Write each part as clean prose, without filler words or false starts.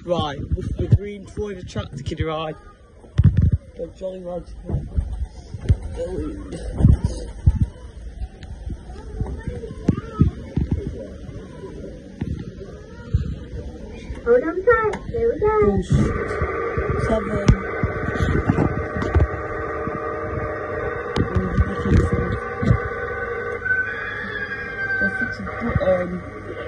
Right, with the green Floyd tractor kiddie ride. Go jolly ride. Hold on tight, here we go. Oh shit. 7. Fix a button.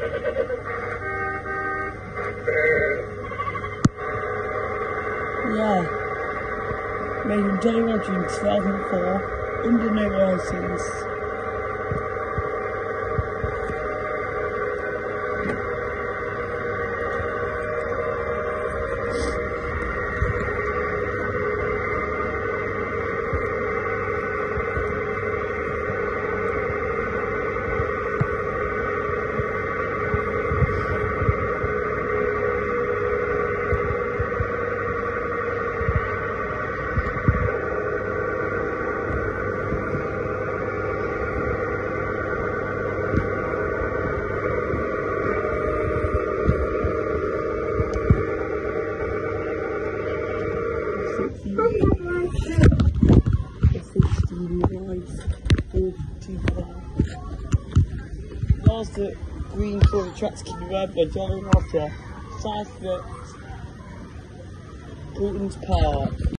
Yeah. Made in Jolly Roger in 2004, under no license. There's the green colour tracks keep red by Jolly Roger, 5 foot, Paultons Park.